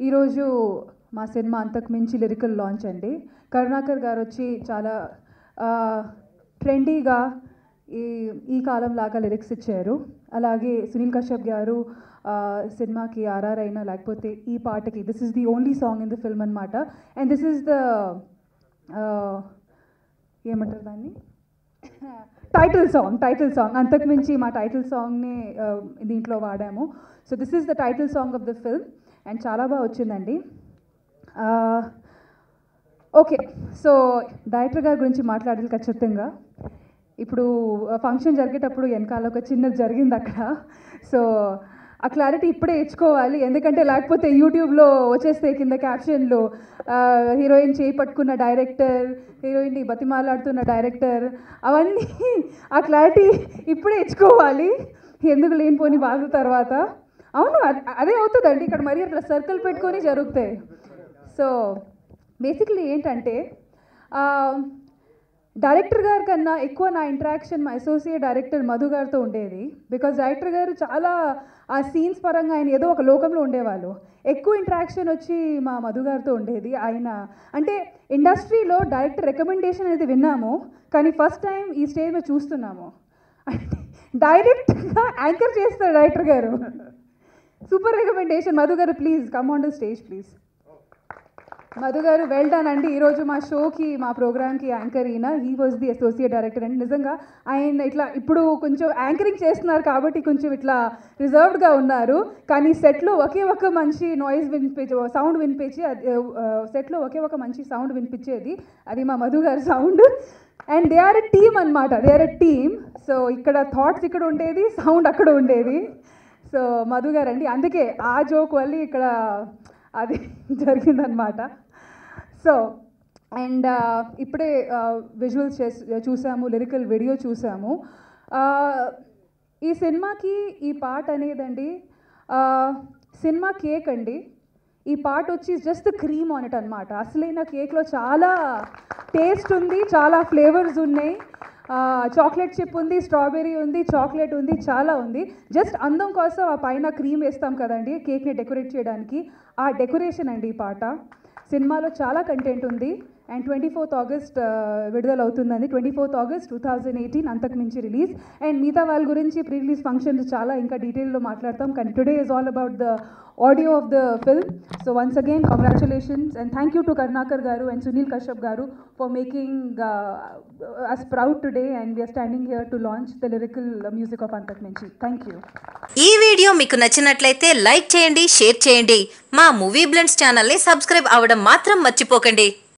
ఈరోజు మా సినిమా అంతకు మించి లిరికల్ లాంచ్ అండి. కరుణాకర్ గారు వచ్చి చాలా ట్రెండీగా ఈ కాలం లాగా లిరిక్స్ ఇచ్చారు. అలాగే సునీల్ కశ్యప్ గారు సినిమాకి ఆర్ఆర్ అయినా లేకపోతే ఈ పాటకి this is the only song in the film అనమాట. అండ్ దిస్ ఈస్ ద ఏమంటారు దాన్ని టైటిల్ సాంగ్ అంతకు మించి మా టైటిల్ సాంగ్ని దీంట్లో వాడాము. So this is the title song of the film and చాలా బాగా వచ్చిందండి. ఓకే, సో డైరెక్టర్ గారి గురించి మాట్లాడాలి ఖచ్చితంగా. ఇప్పుడు ఫంక్షన్ జరిగేటప్పుడు వెనకాల ఒక చిన్నది జరిగింది అక్కడ. సో ఆ క్లారిటీ ఇప్పుడే ఇచ్చుకోవాలి, ఎందుకంటే లేకపోతే యూట్యూబ్లో వచ్చేస్తే కింద క్యాప్షన్లో హీరోయిన్ చేయి పట్టుకున్న డైరెక్టర్, హీరోయిన్ని బతిమాలాడుతున్న డైరెక్టర్, అవన్నీ ఆ క్లారిటీ ఇప్పుడే ఇచ్చుకోవాలి, ఎందుకు లేనిపోని బాధ తర్వాత. అవును, అదే అవుతుందండి ఇక్కడ, మరి అట్లా సర్కిల్ పెట్టుకొని జరుగుతాయి. సో బేసిక్లీ ఏంటంటే డైరెక్టర్ గారి కన్నా ఎక్కువ నా ఇంటరాక్షన్ మా అసోసియేట్ డైరెక్టర్ మధు గారితో ఉండేది. బికాజ్ డైరెక్టర్ గారు చాలా ఆ సీన్స్ పరంగా ఆయన ఏదో ఒక లోకంలో ఉండేవాళ్ళు. ఎక్కువ ఇంటరాక్షన్ వచ్చి మా మధు గారితో ఉండేది. ఆయన అంటే ఇండస్ట్రీలో డైరెక్టర్ రికమెండేషన్ అనేది విన్నాము, కానీ ఫస్ట్ టైం ఈ స్టేజ్ మీద చూస్తున్నాము. అంటే డైరెక్ట్గా యాంకర్ చేస్తారు డైరెక్టర్ గారు. సూపర్ రికమెండేషన్ మధు గారు, please come on the stage please. Madhu గారు వెల్ డన్ అండి. ఈరోజు మా షోకి మా ప్రోగ్రామ్కి యాంకర్ ఈయన, he was the associate director అండి. నిజంగా ఆయన ఇట్లా ఇప్పుడు కొంచెం యాంకరింగ్ చేస్తున్నారు కాబట్టి కొంచెం ఇట్లా రిజర్వ్డ్గా ఉన్నారు, కానీ సెట్లో ఒకే ఒక మంచి నాయిస్ సౌండ్ వినిపించి సెట్లో ఒకే ఒక మంచి సౌండ్ వినిపించేది, అది మా మధు గారి sound. And they are a team అనమాట, they are a team. So ఇక్కడ థాట్స్ ఇక్కడ ఉండేది, సౌండ్ అక్కడ ఉండేది. సో మధు గారు అండి, అందుకే ఆ జోక్ వల్ల ఇక్కడ అది జరిగిందనమాట. సో అండ్ ఇప్పుడే విజువల్స్ చూసాము, లిరికల్ వీడియో చూసాము. ఈ సినిమాకి ఈ పాట అనేదండి సినిమా కేక్ అండి. ఈ పాట వచ్చి జస్ట్ క్రీమ్ ఆన్ ఇట్ అనమాట. అసలైన కేక్లో చాలా టేస్ట్ ఉంది, చాలా ఫ్లేవర్స్ ఉన్నాయి. చాక్లెట్ చిప్ ఉంది, స్ట్రాబెర్రీ ఉంది, చాక్లెట్ ఉంది, చాలా ఉంది. జస్ట్ అందం కోసం ఆ పైన క్రీమ్ వేస్తాం కదండి కేక్ని డెకరేట్ చేయడానికి, ఆ డెకరేషన్ అండి ఈ పాట. సినిమాలో చాలా కంటెంట్ ఉంది. అండ్ 24th August విడుదల అవుతుందండి. 24th August 2018 అంతకు మించి రిలీజ్. అండ్ మిగతా వాళ్ళ గురించి ప్రీ రిలీజ్ ఫంక్షన్స్ చాలా ఇంకా డీటెయిల్లో మాట్లాడతాం, కానీ today is all about the audio of the film. So once again congratulations and thank you to Karunakar garu and Sunil Kashyap garu for making us proud today, and we are standing here to launch the lyrical music of Antak Minchi. Thank you. ఈ video మీకు నచ్చినట్లయితే like చేయండి, share చేయండి. మా movie blends ఛానల్ని subscribe అవ్వడం మాత్రం మర్చిపోకండి.